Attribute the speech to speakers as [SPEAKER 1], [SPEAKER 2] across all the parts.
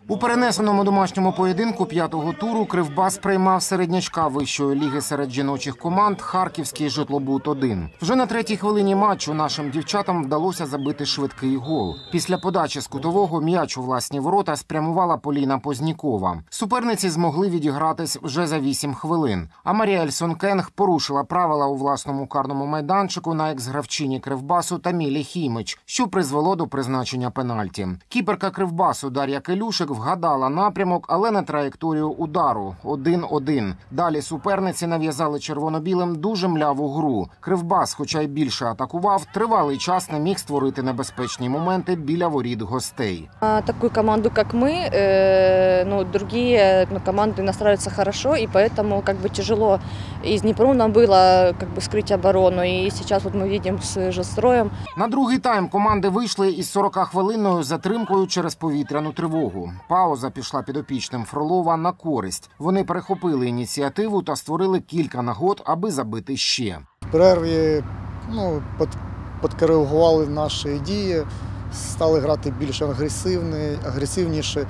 [SPEAKER 1] У перенесеному домашньому поєдинку 5-го туру Кривбас приймав середнячка вищої ліги серед жіночих команд Харківський Житлобуд-1. Вже на 3-й хвилині матчу нашим дівчатам вдалося забити швидкий гол. Після подачі з кутового м'яч у власні ворота спрямувала Поліна Познікова. Суперниці змогли відігратись вже за 8 хвилин. А Маріель Сонкенг порушила правила у власному карному майданчику на екс-гравчині Кривбасу Тамілі Хімич, що призвело до призначення пенальті. Кіперка Кривбасу Дар'я Келюшик вгадала напрямок, але не траєкторію удару. 1-1. Далі суперниці нав'язали червоно-білим дуже мляву гру. Кривбас, хоча й більше атакував, тривалий час не міг створити небезпечні моменти біля воріт гостей.
[SPEAKER 2] Таку команду, як ми, другие команды настраиваются хорошо, и поэтому тяжело из Днепром нам было скрыть оборону. И сейчас мы видим с Жостроем.
[SPEAKER 1] На другий тайм команди вийшли із 40-хвилинною затримкою через повітряну тривогу. Пауза пішла підопічним Фролова на користь. Вони перехопили ініціативу та створили кілька нагод, аби забити ще.
[SPEAKER 3] В перерві підкоригували наші дії, стали грати більш агресивніше.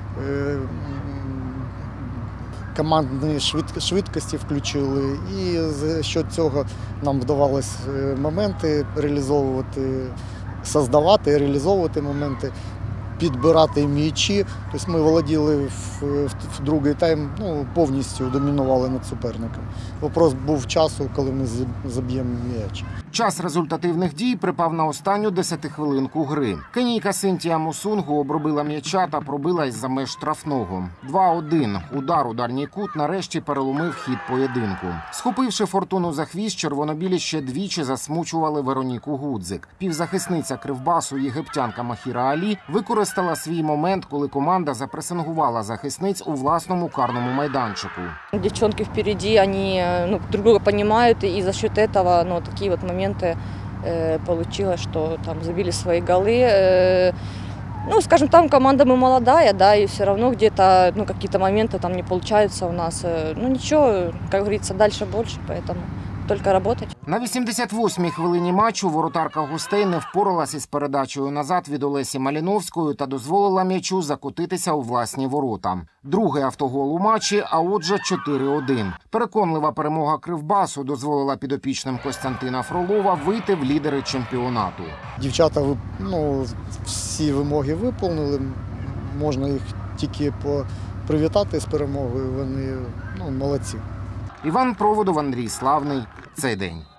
[SPEAKER 3] Командні швидкості включили, і за що цього нам вдавалося моменти реалізовувати, создавати і реалізовувати моменти, підбирати м'ячі. Тобто ми володіли в другий тайм, повністю домінували над суперником. Вопрос був часу, коли ми заб'ємо м'яч.
[SPEAKER 1] Час результативних дій припав на останню 10-хвилинку гри. Кенійка Синтія Мусунгу обробила м'яча та пробила із-за меж штрафного. 2-1. Удар у дальній кут нарешті переломив хід поєдинку. Схопивши Фортуну за хвіст, червонобілі ще двічі засмучували Вероніку Гудзик. Півзахисниця Кривбасу єгиптянка Махіра Алі використала свій момент, коли команда запресингувала захисниць у власному карному майданчику.
[SPEAKER 2] Дівчонки впереді, вони друг друга розуміють, і за счет этого такі моменты получилось, что там забили свои голы. Скажем, там команда мы молодая, да, и все равно где-то какие-то моменты там не получаются у нас. Ничего, как говорится, дальше больше, поэтому тільки працювати.
[SPEAKER 1] На 88-й хвилині матчу воротарка гостей не впоралась із передачею назад від Олесі Маліновської та дозволила м'ячу закотитися у власні ворота. Другий автогол у матчі, а отже 4-1. Переконлива перемога Кривбасу дозволила підопічним Костянтина Фролова вийти в лідери чемпіонату.
[SPEAKER 3] Дівчата всі вимоги виконали, можна їх тільки привітати з перемогою, вони молодці.
[SPEAKER 1] Іван Проводов, Андрій Славний. Цей день.